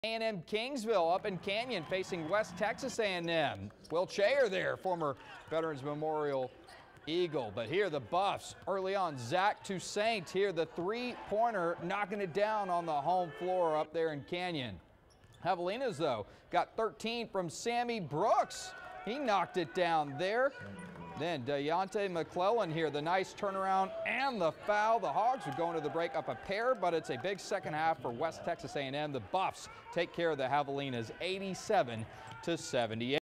A&M Kingsville up in Canyon facing West Texas A&M. Will Chayer there, former Veterans Memorial Eagle. But here the Buffs early on. Zach Toussaint here, the three-pointer, knocking it down on the home floor up there in Canyon. Javelinas, though, got 13 from Sammy Brooks. He knocked it down there. Then Deontay McClellan here, the nice turnaround and the foul. The Hogs are going to the break up a pair, but it's a big second half for West Texas A&M. The Buffs take care of the Javelinas 87-78.